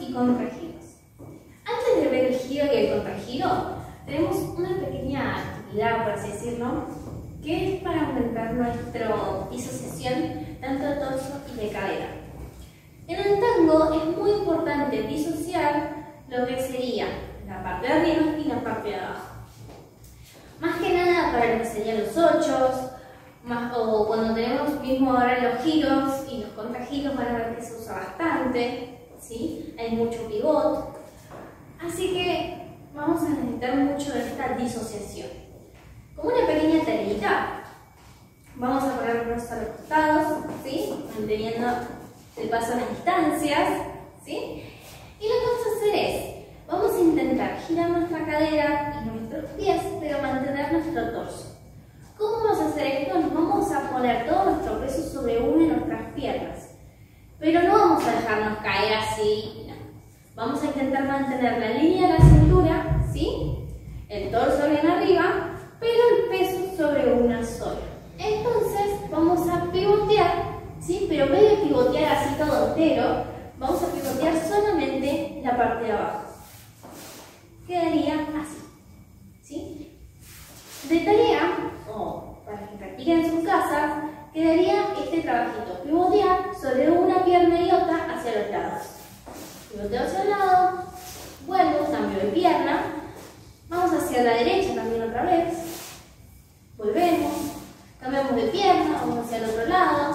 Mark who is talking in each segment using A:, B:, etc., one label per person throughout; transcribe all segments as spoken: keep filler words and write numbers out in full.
A: y contragiros. Antes de ver el giro y el contragiro, tenemos una pequeña actividad, por así decirlo, que es para aumentar nuestra disociación tanto de torso y de cadera. En el tango es muy importante disociar lo que sería la parte de arriba y la parte de abajo. Más que nada para lo que serían los ochos, más, o cuando tenemos mismo ahora los giros y los contragiros, van a ver que se usa bastante, ¿sí? Hay mucho pivot, así que vamos a necesitar mucho de esta disociación. Como una pequeña tareita, vamos a ponernos a los costados, ¿sí? Manteniendo el paso en las distancias, ¿sí? Y lo que vamos a hacer es, vamos a intentar girar nuestra cadera y nuestros pies, pero mantener nuestro torso. ¿Cómo vamos a hacer esto? Nos vamos a poner todo nuestro peso sobre una de nuestras piernas, pero no vamos a dejarnos caer así, no. Vamos a intentar mantener la línea de la cintura, ¿sí? El torso bien arriba, pero el peso sobre una sola. Entonces vamos a pivotear, ¿sí? Pero en vez de pivotear así todo entero, vamos a pivotear solamente la parte de abajo. Quedaría así, ¿sí? De tarea, o para que practiquen en su casa, quedaría este trabajito: pivotear sobre una pierna y otra hacia los lados. Pivoteo hacia el lado, vuelvo, cambio de pierna, vamos hacia la derecha también otra vez, volvemos, cambiamos de pierna, vamos hacia el otro lado,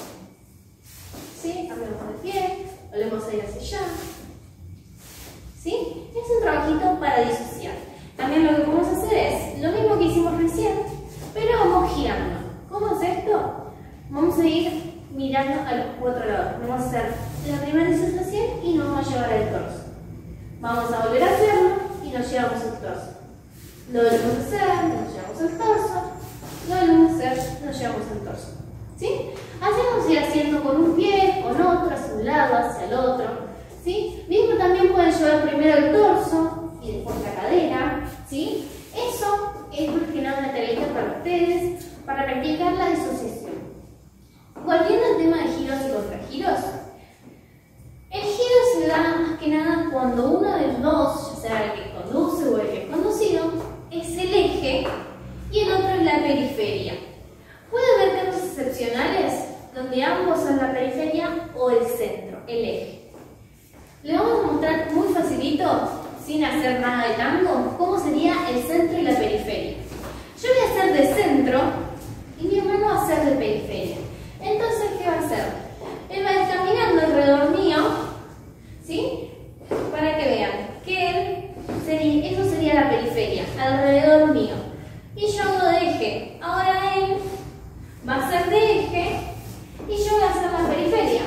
A: ¿sí? Cambiamos de pie, volvemos a ir hacia allá, ¿sí? Es un trabajito para disociar. También lo que podemos hacer es lo mismo que hicimos recién, pero vamos girando. ¿Cómo es esto? Vamos a ir mirando a los cuatro lados. Vamos a hacer la primera disociación y nos vamos a llevar al torso. Vamos a volver a hacerlo y nos llevamos al torso. Lo volvemos a hacer, nos llevamos al torso. Lo volvemos a hacer, nos llevamos al torso. ¿Sí? Así vamos a ir haciendo con un pie, con otro, hacia un lado, hacia el otro. ¿Sí? Mismo también pueden llevar primero el torso y después la cadera. ¿Sí? Eso es más que nada una tarea para ustedes, para practicar la disociación. Volviendo al tema de giros y contragiros, el giro se da más que nada cuando uno de los dos, ya sea el que conduce o el que es conducido, es el eje y el otro es la periferia. Puede haber casos excepcionales donde ambos son la periferia o el centro, el eje. Le vamos a mostrar muy facilito, sin hacer nada de tango, cómo sería el centro y la periferia. Yo voy a hacer de centro y mi hermano va a hacer de periferia. Entonces, ¿qué va a hacer? Él va a ir caminando alrededor mío, ¿sí? Para que vean que él sería, eso sería la periferia, alrededor mío. Y yo hago de eje. Ahora él va a hacer de eje y yo voy a hacer la periferia,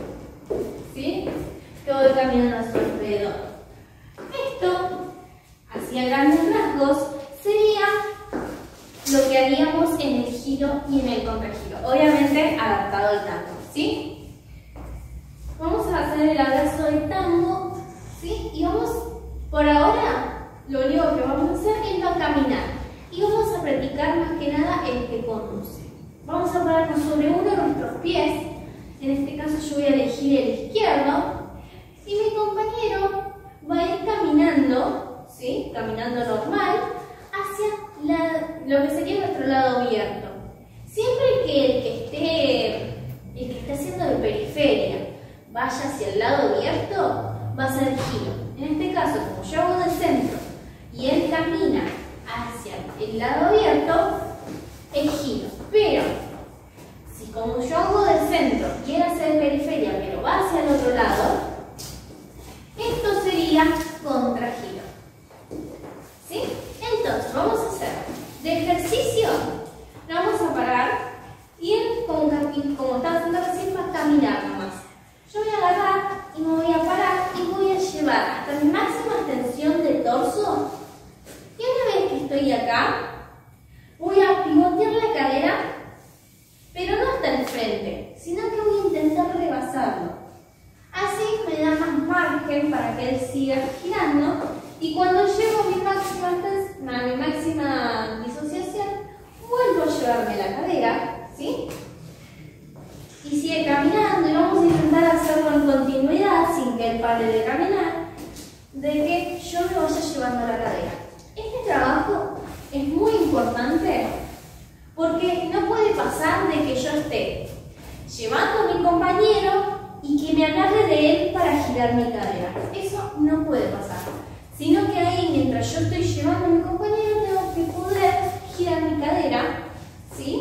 A: ¿sí? Que voy caminando a su alrededor. Esto, así a grandes rasgos, sería lo que haríamos en el giro y en el contragiro. Obviamente adaptado al tango, ¿sí? Vamos a hacer el abrazo de tango, ¿sí? Y vamos, por ahora, lo único que vamos a hacer es no caminar. Y vamos a practicar más que nada el que conduce. Vamos a pararnos sobre uno de nuestros pies. En este caso yo voy a elegir el izquierdo. Y mi compañero va a ir caminando, ¿sí? Caminando normal, hacia la, lo que sería nuestro lado abierto. Siempre que el que esté, el que esté haciendo de periferia vaya hacia el lado abierto, va a ser giro. En este caso, como yo hago del centro y él camina hacia el lado abierto, es giro. Pero, si como yo hago del centro y él hace de periferia, pero va hacia el otro lado, esto sería contragiro. ¿Sí? Entonces, vamos a hacer de ejercicio, nos vamos a parar y él, como, como estaba haciendo recién, va a caminar nomás. Yo voy a agarrar y me voy a parar y voy a llevar hasta mi máxima extensión de torso. Y una vez que estoy acá, voy a pivotear la cadera, pero no hasta el frente, sino que voy a intentar rebasarlo. Así me da más margen para que él siga girando y cuando llego a mi máxima, a mi máxima disociación, vuelvo a llevarme la cadera, ¿sí? Y sigue caminando y vamos a intentar hacer hacerlo en continuidad, sin que él pare de caminar, de que yo me vaya llevando la cadera. Este trabajo es muy importante porque no puede pasar de que yo esté llevando a mi compañero y que me agarre de él para girar mi cadera. Eso no puede pasar. Sino que ahí, mientras yo estoy llevando a mi compañero, tengo que poder girar mi cadera. ¿Sí?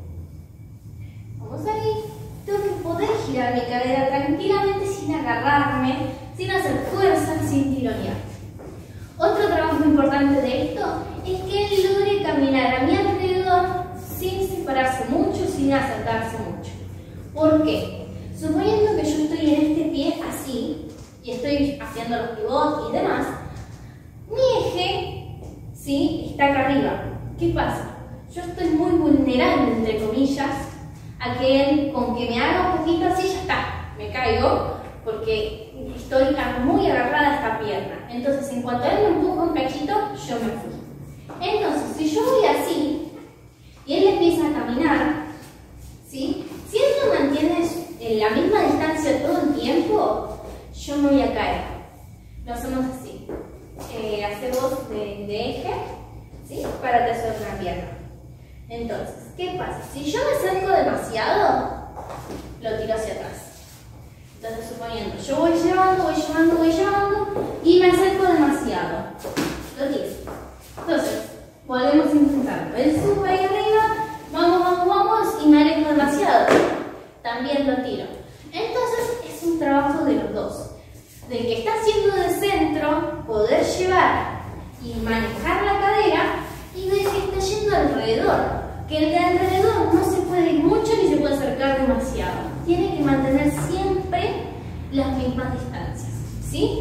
A: Vamos ahí. Tengo que poder girar mi cadera tranquilamente sin agarrarme, sin hacer fuerza, sin tironear. Otro trabajo importante de esto es que él logre caminar a mi alrededor sin separarse mucho, sin acercarse mucho. ¿Por qué? Suponiendo que yo estoy en este pie así, y estoy haciendo los pivotes y demás, mi eje, ¿sí?, está acá arriba. ¿Qué pasa? Yo estoy muy vulnerable, entre comillas, a que él, con que me haga un poquito así, ya está, me caigo, porque estoy muy agarrada a esta pierna. Entonces, en cuanto él me empuja un cachito, yo me fui. Entonces, si yo voy así, y él empieza a caminar, ¿sí?, si él no mantiene en la misma distancia todo el tiempo, yo me voy a caer. Lo hacemos así. Eh, hacemos de, de eje, ¿sí?, para tercer una pierna. Entonces, ¿qué pasa? Si yo me acerco demasiado, lo tiro hacia atrás. Entonces, suponiendo, yo voy llevando, voy llevando, voy llevando y me acerco demasiado, lo tiro. Entonces, podemos intentarlo. Él sube ahí arriba, vamos, vamos, vamos y me alejo demasiado. También lo tiro. Entonces, es un trabajo de los dos. Del que está haciendo de centro, poder llevar y manejar la cadera, y del que está yendo alrededor. Que el de alrededor no se puede ir mucho ni se puede acercar demasiado. Tiene que mantener siempre las mismas distancias. ¿Sí?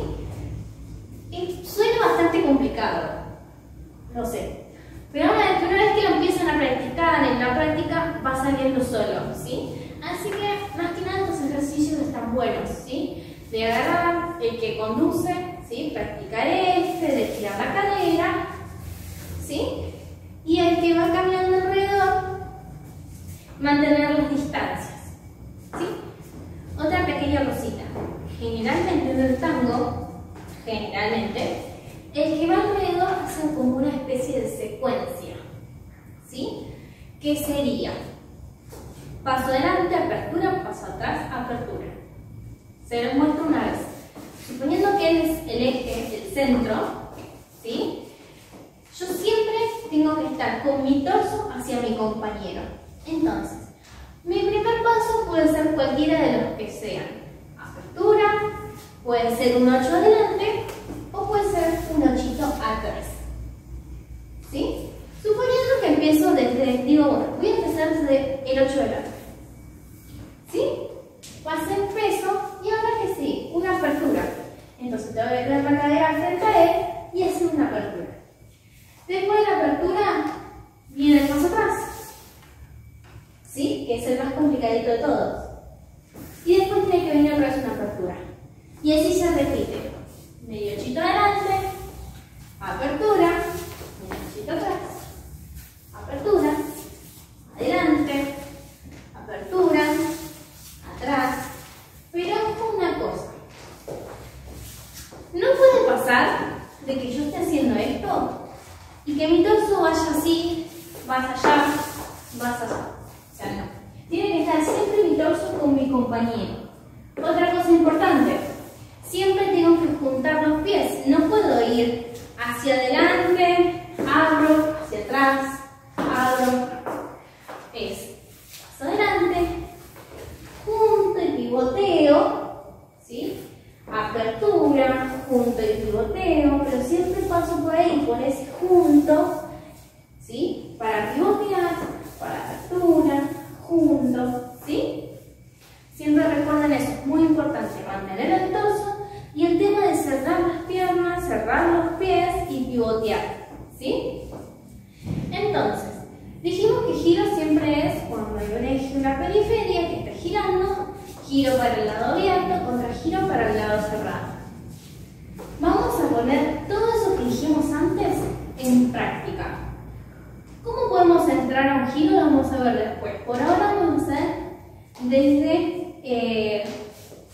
A: Y suena bastante complicado. Lo sé. Pero una vez, una vez que lo empiezan a practicar, en la práctica va saliendo solo. ¿Sí? Así que, más que nada, estos ejercicios están buenos. ¿Sí? De agarrar el que conduce, ¿sí?, practicar este, de girar la cadera, ¿sí?, y el que va caminando alrededor, mantener las distancias, ¿sí? Otra pequeña cosita. Generalmente en el tango, generalmente, el que va alrededor hace como una especie de secuencia, ¿sí?, que sería paso adelante, apertura, paso atrás, apertura. Se lo muestro una vez. Suponiendo que él es el eje, el centro, ¿sí?, yo siempre tengo que estar con mi torso hacia mi compañero. Entonces, mi primer paso puede ser cualquiera de los que sean. Apertura, puede ser un ocho adelante o puede ser un ochito atrás. ¿Sí? Suponiendo que empiezo desde, digo, bueno, voy a empezar desde el ocho adelante. ¿Sí? Pasé el peso y ahora que sí, una apertura. Entonces te voy a tener la cadera frente a él y hacer una apertura. Después de la apertura viene el paso atrás, ¿sí?, que es el más complicadito de todos. Y después tiene que venir otra vez una apertura. Y así se repite. Medio ochito adelante, apertura, medio ochito atrás, apertura, adelante, apertura, atrás. Pero una cosa, no puede pasar de que yo esté haciendo esto y que mi torso vaya así, vas allá, vas allá. O sea, no. Tiene que estar siempre mi torso con mi compañero. Otra cosa importante, siempre tengo que juntar los pies. No puedo ir hacia adelante, abro, hacia atrás, abro. Es paso adelante, junto y pivoteo, ¿sí?, apertura, junto y pivoteo, pero siempre paso por ahí, por ese junto, ¿sí?, para pivotear, para apertura, junto, ¿sí? Siempre recuerden eso, es muy importante, mantener el torso y el tema de cerrar las piernas, cerrar los pies y pivotear, ¿sí? Entonces, dijimos que giro siempre es cuando hay un eje, una periferia que está girando, giro para el lado abierto, contra giro para el lado cerrado. Vamos a poner todo eso que dijimos antes en práctica. ¿Cómo podemos entrar a un giro? Lo vamos a ver después. Por ahora vamos a hacer desde, eh,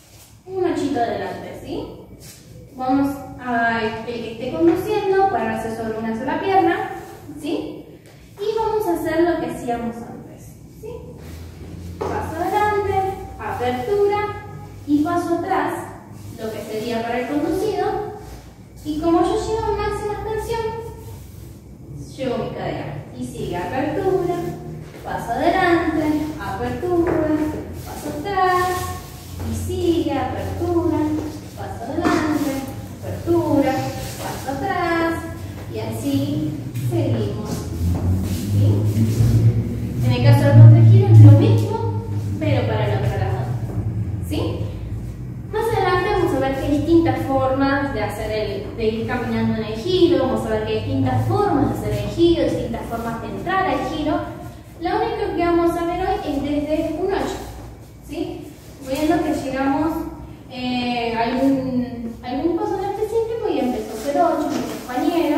A: un ochito adelante, ¿sí? Vamos a el que esté conduciendo, pararse sobre una sola pierna, ¿sí? Y vamos a hacer lo que hacíamos antes, ¿sí? Paso adelante, apertura y paso atrás, lo que sería para el conducido. Y como yo llevo máxima extensión, llevo mi cadera. Y sigue apertura, paso adelante, apertura, paso atrás, y sigue apertura, paso adelante, apertura, paso atrás, y así seguimos. ¿Sí? En el caso del contragiro es lo mismo, pero para el otro lado. ¿Sí? Más adelante vamos a ver que hay distintas formas de, hacer el, de ir caminando en el giro, vamos a ver que hay distintas formas de hacer el giro, distintas formas de entrar al giro. Lo único que vamos a ver hoy es desde un ocho. ¿Sí? Viendo que llegamos eh, a algún, algún paso en específico y empezó a ser ocho, mi compañero.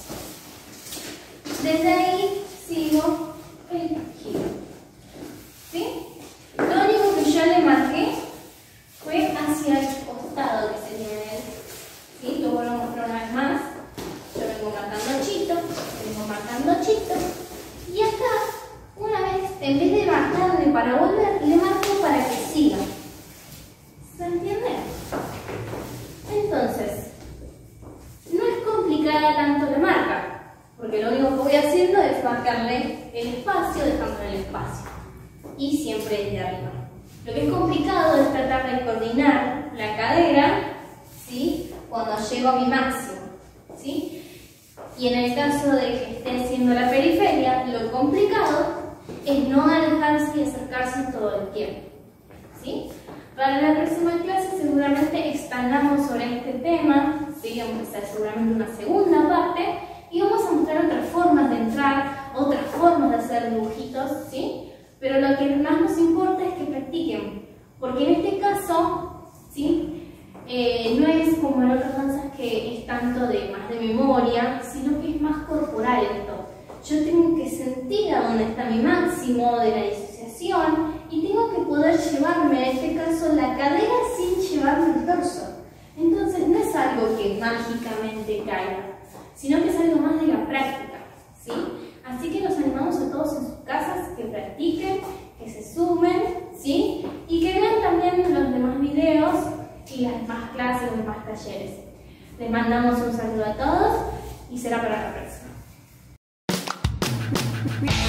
A: Desde ahí sigo el giro. ¿Sí? Lo único que yo le marqué fue hacia el costado que sería él. ¿Sí? Lo vuelvo a mostrar una vez más. Yo vengo marcando chito, vengo marcando chito. Y acá, una vez, en vez de marcarle para volver, le marco para que siga. ¿Se entiende? Entonces, no es complicada tanto la marca, porque lo único que voy haciendo es marcarle el espacio, dejándole el espacio. Y siempre desde arriba. Lo que es complicado es tratar de coordinar la cadera, ¿sí? Cuando llego a mi máximo, ¿sí? Y en el caso de que esté haciendo la periferia, lo complicado es no alejarse y acercarse todo el tiempo, ¿sí? Para la próxima clase seguramente expandamos sobre este tema, ¿sí? Vamos a hacer seguramente una segunda parte y vamos a mostrar otras formas de entrar, otras formas de hacer dibujitos, ¿sí? Pero lo que más nos importa es que practiquen, porque en este caso, ¿sí? Eh, no es como en otras danzas que es tanto de más de memoria, sino que es más corporal esto. Yo tengo que sentir a dónde está mi máximo de la disociación y tengo que poder llevarme, en este caso, la cadera sin llevarme el torso. Entonces no es algo que mágicamente caiga, sino que es algo más de la práctica, ¿sí? Así que los animamos a todos en sus casas que practiquen, que se sumen, ¿sí? Y que vean también los demás videos y las demás clases, los demás talleres. Les mandamos un saludo a todos y será para la próxima.